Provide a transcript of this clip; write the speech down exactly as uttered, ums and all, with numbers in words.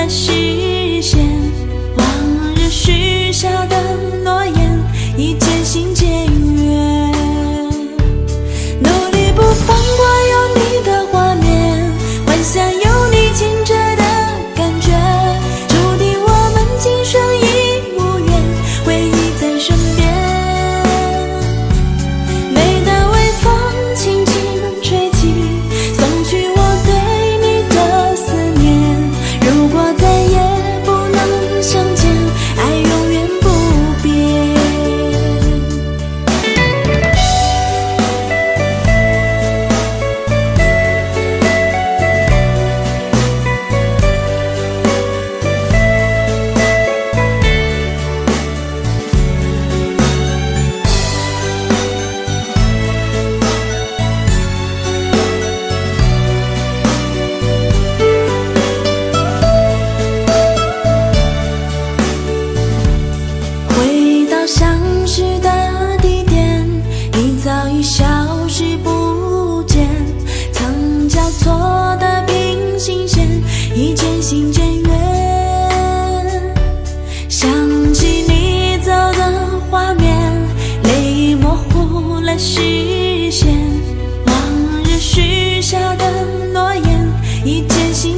了视线，往日许下的诺言已渐行渐远，努力不放过有你的画面，幻想有你牵着的感觉，注定我们今生已无缘，回忆在身边。每当微风轻轻吹起，送去我对你的思念，如果再也不能相见，爱永远不变。回到相识的地点，你早已消失不见，曾交错的平行线已渐行渐远，想起你走的画面，泪模糊了视线，往日许下的诺言已渐行